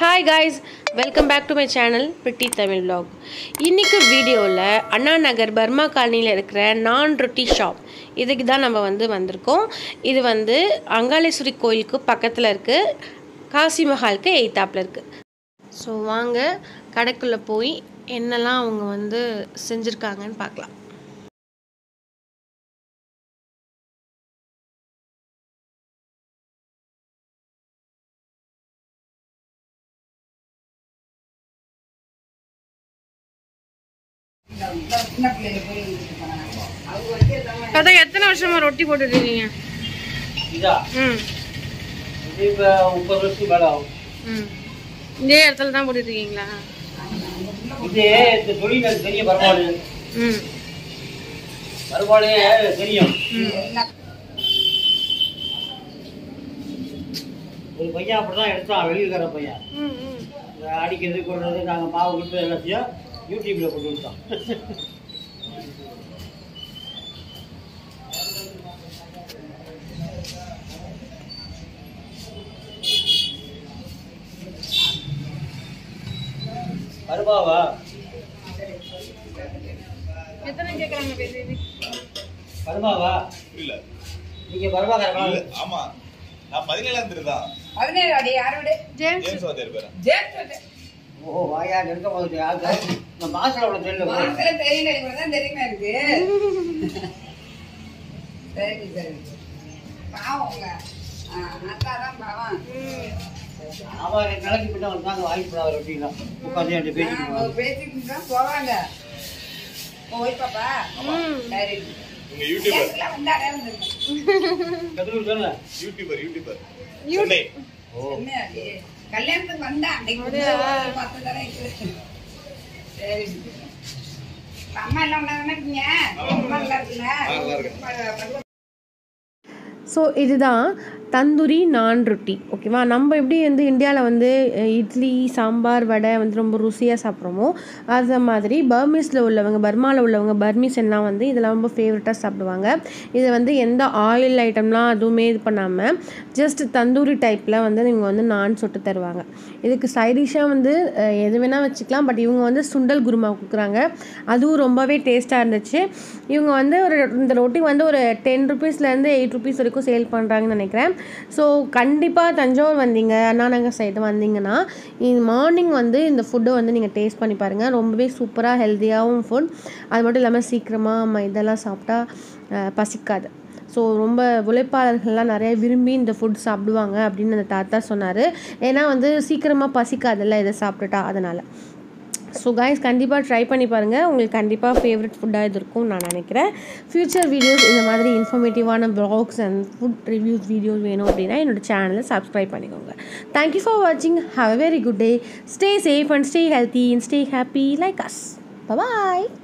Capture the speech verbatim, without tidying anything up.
Hi guys, welcome back to my channel Prety Tamil vlog. இன்னைக்கு வீடியோல Anna Nagar Burma காலனில இருக்கிற நான் ரொட்டி ஷாப் இதுக்கு தான் நம்ம வந்து வந்திருக்கோம். இது வந்து அங்காளேஸ்வரி கோயிலுக்கு பக்கத்துல இருக்கு. காசி மஹாலுக்கு எய்தாப்ல இருக்கு. சோ வாங்க கடைக்குள்ள போய் என்னெல்லாம் அவங்க வந்து செஞ்சிருக்காங்கன்னு பார்க்கலாம். கதை எத்தனை வருஷமா ரொட்டி போட்டுட்டு இருக்கீங்க? இதா ம் இப்போ முப்பது வருஷம் மேல ஆகும். ம் இதே இடத்துல தான் போட்டுட்டு இருக்கீங்களா? இதே இந்த தொழில் பெரிய பரவாடு. ம் பரவாடே தெரியும். ஒரு பையன் அப்படிதான் எடுத்தான், வெளியில பையன். ம் ம் அடிக்கிறது கொள்றது நாங்க மாவு கொடுத்து எல்லாத்தையும் யூடியூப்ல போட்டு விட்டோம். பருபாவா எத்தனை கேக்குறாங்க பேசி? பருபாவா இல்ல நீங்க பருபா கரமா? ஆமா நான் பதினேழாம் தேதி தான். பதினேழு அடி யாரோட? ஜேம்ஸ் ஜேம்ஸ் வாதர் பேரா? ஜேம்ஸ். ஓ வாயா இருக்க போகுது யாரு? இந்த மாசல உள்ள தெரியல. மாசல தெரியல, இவதான் தெரியுமா இருக்கு. சரி சரி பாவங்க. ஆ நல்லாதான் பாவம். அவ நாளைக்கு பின்ன வந்தாங்க வாங்கி போடா ரொட்டினா. உட்கார்ந்து அந்த பேசிட்டு பேசிட்டு தான் போவாங்க. ஓய் பாப்பா. சரி உங்க யூடியூபர் வந்தாரே வந்திருக்க. கதுரு தான யூடியூபர் யூடியூபர். சென்னை. ஓ சென்னை கல்யாணத்துக்கு வந்தா அன்னைக்கு பத்து தடவை இருக்கு. சரி அம்மா எல்லாம் நல்லா அம்மா நல்லா இருக்குங்க. நல்லா இருக்கு. ஸோ இதுதான் தந்தூரி நான் ரொட்டி. ஓகேவா? நம்ம எப்படி வந்து இந்தியாவில் வந்து இட்லி சாம்பார் வடை வந்து ரொம்ப ருசியாக சாப்பிட்றோமோ அது மாதிரி பர்மீஸில் உள்ளவங்க பர்மாவில் உள்ளவங்க பர்மீஸ் எல்லாம் வந்து இதெல்லாம் ரொம்ப ஃபேவரட்டாக சாப்பிடுவாங்க. இதை வந்து எந்த ஆயில் ஐட்டம்லாம் அதுவுமே இது பண்ணாமல் ஜஸ்ட் தந்தூரி டைப்பில் வந்து இவங்க வந்து நான் சுட்டு தருவாங்க. இதுக்கு சைடிஷாக வந்து எது வேணால் வச்சுக்கலாம். பட் இவங்க வந்து சுண்டல் குருமா கொடுக்குறாங்க. அதுவும் ரொம்பவே டேஸ்ட்டாக இருந்துச்சு. இவங்க வந்து ஒரு இந்த ரொட்டி வந்து ஒரு டென் ருபீஸ்லேருந்து எயிட் ருபீஸ் வரைக்கும் சேல் பண்ணுறாங்கன்னு நினைக்கிறேன். ஸோ கண்டிப்பாக தஞ்சாவூர் வந்தீங்க அண்ணா நகர் சைடு வந்தீங்கன்னா மார்னிங் வந்து இந்த ஃபுட்டை வந்து நீங்கள் டேஸ்ட் பண்ணி பாருங்கள். ரொம்பவே சூப்பராக ஹெல்த்தியாகவும் ஃபுட். அது மட்டும் இல்லாமல் சீக்கிரமாக நம்ம இதெல்லாம் சாப்பிட்டா பசிக்காது. ஸோ ரொம்ப உழைப்பாளர்கள்லாம் நிறைய விரும்பி இந்த ஃபுட் சாப்பிடுவாங்க அப்படின்னு அந்த தாத்தா சொன்னார். ஏன்னா வந்து சீக்கிரமாக பசிக்காதில்ல இதை சாப்பிட்டுட்டா, அதனால். ஸோ கைஸ் கண்டிப்பாக ட்ரை பண்ணி பாருங்கள். உங்களுக்கு கண்டிப்பாக ஃபேவரட் ஃபுட்டாக இது இருக்கும்னு நான் நினைக்கிறேன். ஃப்யூச்சர் வீடியோஸ் இந்த மாதிரி இன்ஃபர்மேட்டிவான vlogs and food reviews videos வேணும் அப்படின்னா என்னோடய சேனலை சப்ஸ்கிரைப் பண்ணிக்கோங்க. தேங்க்யூ ஃபார் வாட்சிங். Have a very good day. Stay safe and stay healthy and stay happy like us. Bye.